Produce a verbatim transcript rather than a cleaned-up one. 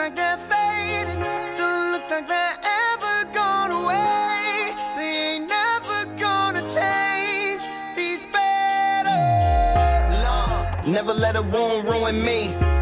like they're fading, don't look like they're ever gone away. They ain't never gonna change these better. Never let a wound ruin me.